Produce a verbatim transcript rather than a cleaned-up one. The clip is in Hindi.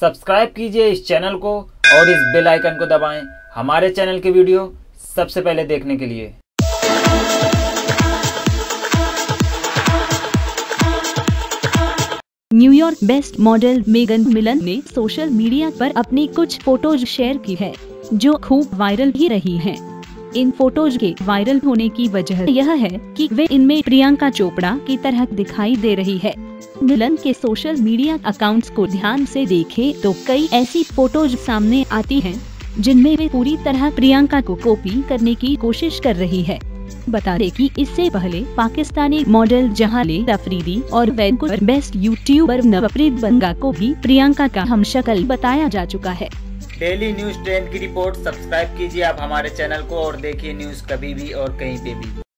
सब्सक्राइब कीजिए इस चैनल को और इस बेल आइकन को दबाएं हमारे चैनल के वीडियो सबसे पहले देखने के लिए। New York based model Megan Milan ने सोशल मीडिया पर अपनी कुछ फोटोज शेयर की है जो खूब वायरल भी रही हैं। इन फोटोज के वायरल होने की वजह यह है कि वे इनमें प्रियंका चोपड़ा की तरह दिखाई दे रही है। मिलन के सोशल मीडिया अकाउंट्स को ध्यान से देखें तो कई ऐसी फोटोज सामने आती हैं जिनमें वे पूरी तरह प्रियंका को कॉपी करने की कोशिश कर रही है। बता दें कि इससे पहले पाकिस्तानी मॉडल जहाले अफरीदी और Vancouver based YouTuber Navpreet Banga को भी प्रियंका का हमशक्ल बताया जा चुका है। डेली न्यूज ट्रेंड की रिपोर्ट सब्सक्राइब कीजिए आप हमारे चैनल को और देखिए न्यूज कभी भी और कहीं पे भी।